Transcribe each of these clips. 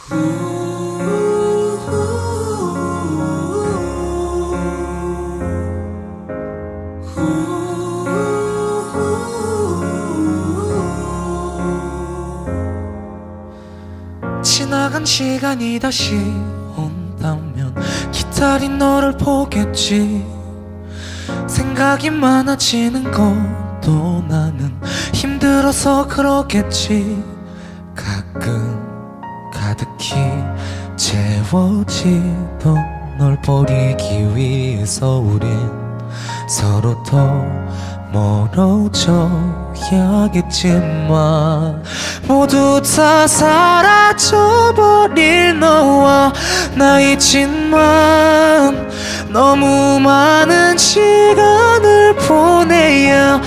지나간 시간이 다시 온다면 기다린 너를 보겠지. 생각이 많아지는 것도 나는 힘들어서 그러겠지. 가끔 가득히 채워지던 널 버리기 위해서 우린 서로 더 멀어져야겠지만 모두 다 사라져버릴 너와 나 있지만 너무 많은 시간을 보내야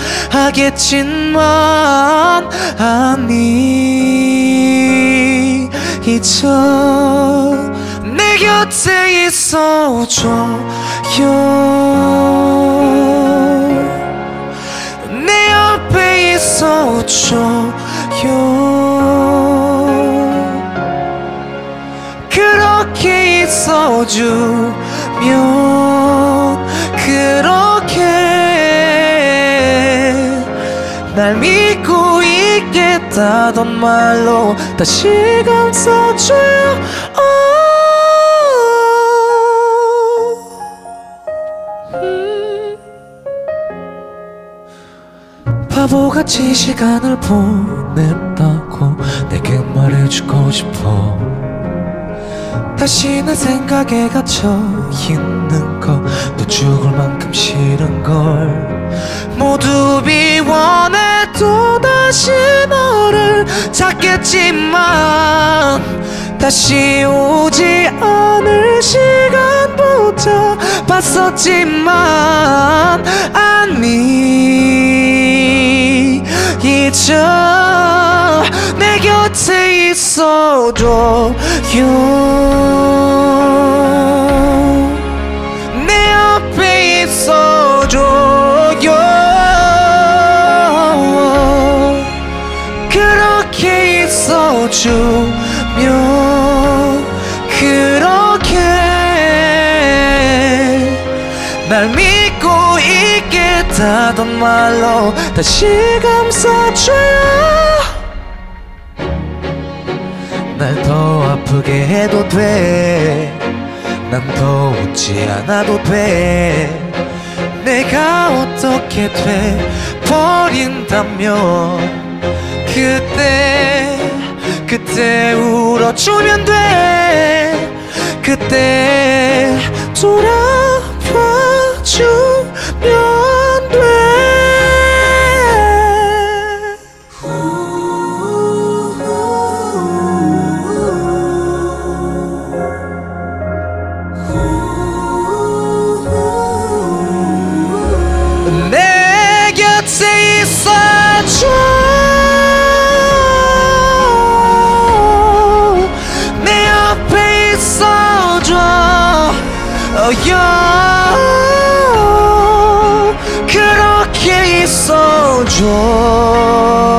하겠지만 아니 잊어 내 곁에 있어줘요. 내 옆에 있어줘요. 그렇게 있어주면 그렇게 날 믿고 있겠다던 말로 다시 감싸줘요. 바보같이 시간을 보냈다고 내게 말해주고 싶어. 다시는 생각에 갇혀있는 거 또 죽을 만큼 싫은걸. 모두 비워내 또다시 너를 찾겠지만 다시 오지 않을 시간부터 봤었지만 아니 잊어 내 곁에 있어줘요. 내 옆에 있어줘요. 그렇게 있어주면 그렇게 날 믿고 있겠다던 말로 다시 감싸줘요. 날 더 아프게 해도 돼. 난 더 웃지 않아도 돼. 내가 어떻게 돼 버린다면 그때 울어주면 돼. 그때 돌아봐주면 돼. 내 곁에 있어줘. 내 옆에 있어줘. 그렇게 있어줘.